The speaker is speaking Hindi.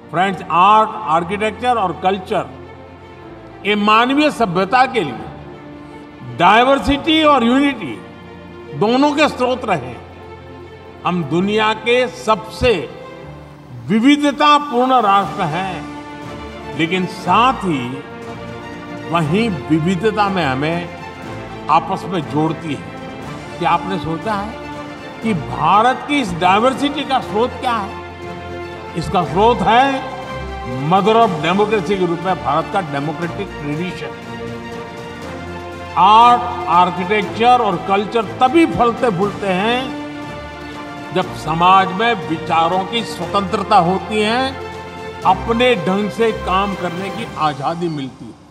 फ्रेंड्स, आर्ट, आर्किटेक्चर और कल्चर ये मानवीय सभ्यता के लिए डाइवर्सिटी और यूनिटी दोनों के स्रोत रहे। हम दुनिया के सबसे विविधतापूर्ण राष्ट्र हैं, लेकिन साथ ही वहीं विविधता में हमें आपस में जोड़ती है। क्या आपने सोचा है कि भारत की इस डाइवर्सिटी का स्रोत क्या है? इसका स्रोत है मदर ऑफ डेमोक्रेसी के रूप में भारत का डेमोक्रेटिक ट्रेडिशन। आर्ट, आर्किटेक्चर और कल्चर तभी फलते फूलते हैं जब समाज में विचारों की स्वतंत्रता होती है, अपने ढंग से काम करने की आजादी मिलती है।